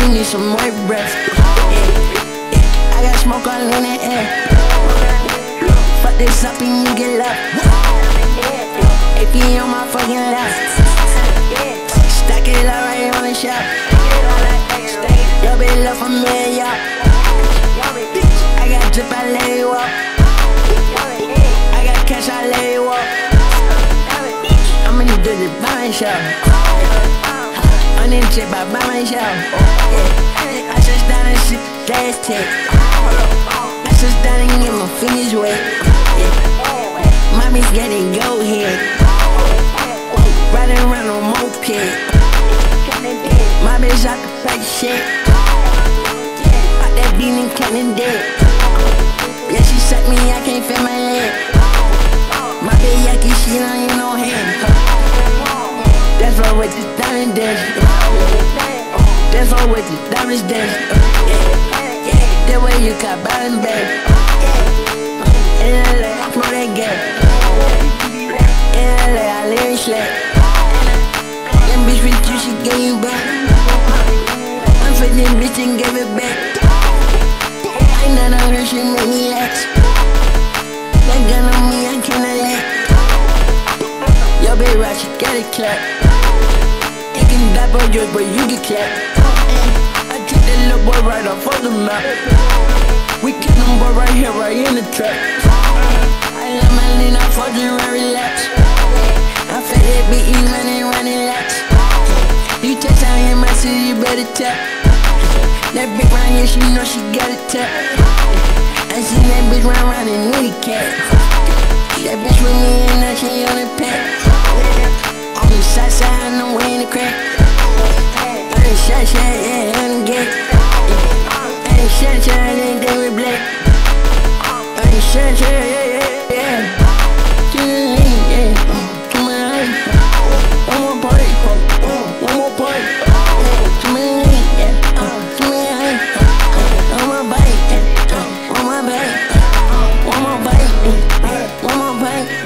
you need some more breath. I got smoke all in the air. Fuck this up and you get left. AP on my fucking left. Stack it up right on the shelf. Yo, bitch, love for me, yo. I got drip, I lay you up. I got cash, I lay you up. I'm in the dirty by myself. I'm in the chip, I by myself. I just down and shit, gas tape. I just down and get my fingers wet. Mommy's getting go head. Riding around on moped. My bitch out the fake shit. Out that bean and counting dead. Yeah, she suck me, I can't feel my leg. My bitch yucky, she don't even know hand. That's why with the diamond dash. That's why with the diamonds dash. That way you got bottom back. In LA, I smoke that gas. In LA, I live in slack. That bitch with you, she gave you back. I'm feeling bitch and gave it back. I ain't not on her, she make me lax. That gun on me, I cannot let. Yo, bitch, right, she got it clap. You can die for yours, but you get clapped. I took that little boy right off of the map. We kill them boy right here, right in the trap. I let my lean off for you and relax. I feel that beat, you running laps. You touch out in my city, you better tap. That bitch round here, she know she got a tap. I seen that bitch round in nitty cat. That bitch with me and now she on the pack. On the side side, no way in the crack. On the shot, yeah, on the gate. On the shot, yeah, they with black. On the shot, yeah. To the lean, yeah. To my eye. One more party, one more party. To my lean, yeah. To my eye. On my bike, on my bike. One more bite, one more bite.